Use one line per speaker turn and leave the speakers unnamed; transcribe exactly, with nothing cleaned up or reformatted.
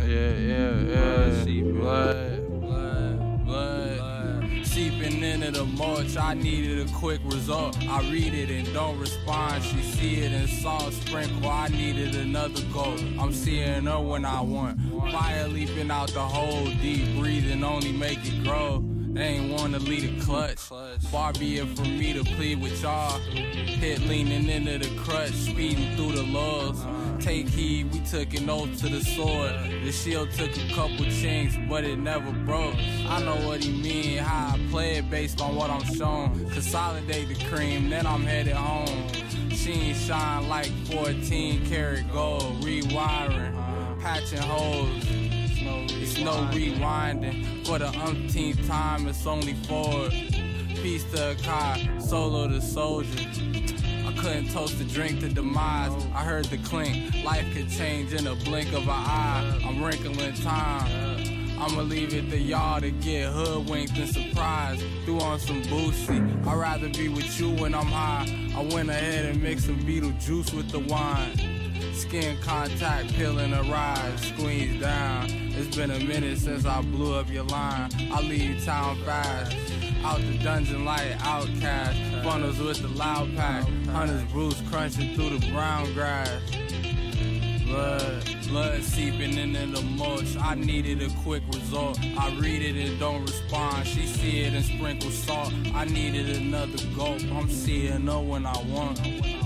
yeah, yeah, yeah.
Seeping.
Blood, blood, blood.
Seeping into the mulch, I needed a quick result. I read it and don't respond. She see it and salt sprinkle. I needed another goal. I'm seeing her when I want. Fire leaping out the hole, deep breathing only make it grow. They ain't wanna lead a clutch. Far be it for me to plead with y'all. Hit leaning into the crutch, speeding through the lulls. Take heed, we took an oath to the sword. The shield took a couple chinks, but it never broke. I know what he mean, how I play it based on what I'm shown. Consolidate the cream, then I'm headed home. Sheen shine like fourteen karat gold. Rewiring, patching holes. It's no rewinding. For the umpteenth time, it's only forward. Peace to AKAI Solo, the soldier. I couldn't toast the drink to demise. I heard the clink. Life could change in a blink of an eye. I'm wrinkling time. I'ma leave it to y'all to get hoodwinked and surprised. Threw on some boozy. I'd rather be with you when I'm high. I went ahead and mixed some beetle juice with the wine. Skin contact, peeling a ride, squeeze down. It's been a minute since I blew up your line. I leave town fast, out the dungeon like outcast. Funnels with the loud pack, hunters Bruce crunching through the brown grass. Blood, blood seeping into the mulch. I needed a quick result. I read it and don't respond. She see it and sprinkle salt. I needed another gulp. I'm seeing her when I want.